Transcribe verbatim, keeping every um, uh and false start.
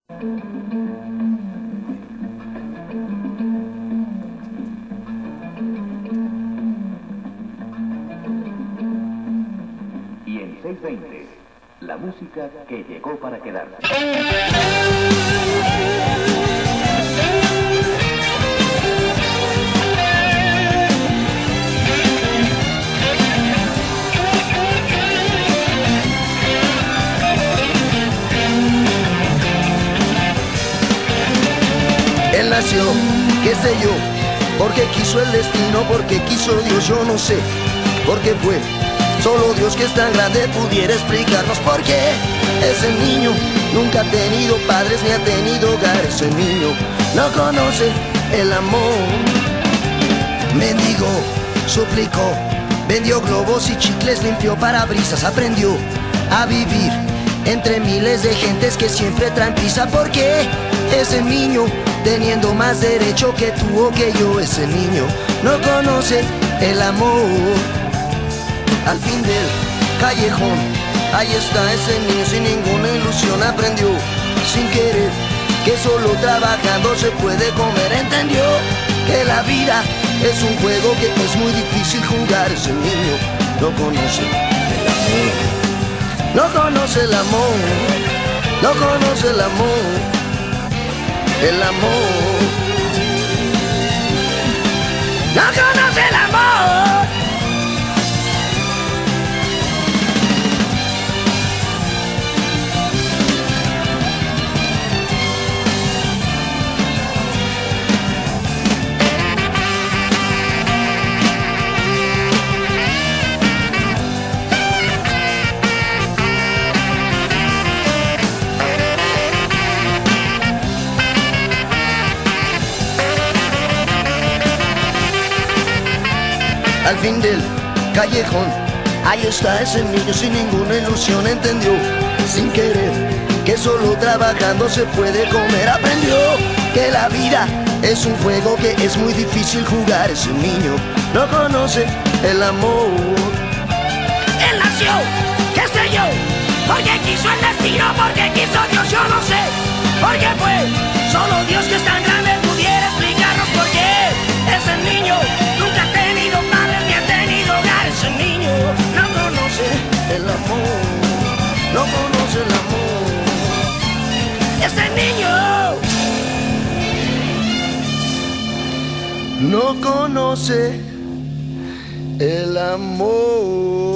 Y en seiscientos veinte, la música que llegó para quedarse. Él nació, qué sé yo, porque quiso el destino, porque quiso Dios, yo no sé, porque fue solo Dios que es tan grande pudiera explicarnos por qué. Ese niño nunca ha tenido padres ni ha tenido hogar. Ese niño no conoce el amor. Mendigó, suplicó, vendió globos y chicles, limpió parabrisas, aprendió a vivir entre miles de gentes que siempre traen prisa. ¿Por qué? Ese niño, teniendo más derecho que tú o que yo, ese niño no conoce el amor. Al fin del callejón, ahí está ese niño sin ninguna ilusión. Aprendió sin querer que solo trabajando se puede comer. Entendió que la vida es un juego que es muy difícil jugar. Ese niño no conoce el amor. No conoce el amor. No conoce el amor. El amor. No conoce el amor. Al fin del callejón, ahí está ese niño sin ninguna ilusión. Entendió sin querer que solo trabajando se puede comer. Aprendió que la vida es un juego que es muy difícil jugar. Ese niño no conoce el amor. Él nació, qué sé yo, porque quiso el destino, porque quiso Dios, yo no sé, porque fue solo Dios que es tan grande pudiera explicarnos por qué. Ese niño nunca ha tenido padres ni ha tenido hogar. Ese niño no conoce el amor. No conoce el amor. Ese niño no conoce el amor.